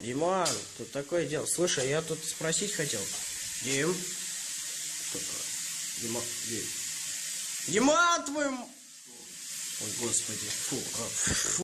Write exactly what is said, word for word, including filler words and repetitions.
Диман, тут такое дело. Слушай, я тут спросить хотел. Дим? Дима... Дим... Диман твой... Ой, господи, фу, а, фу.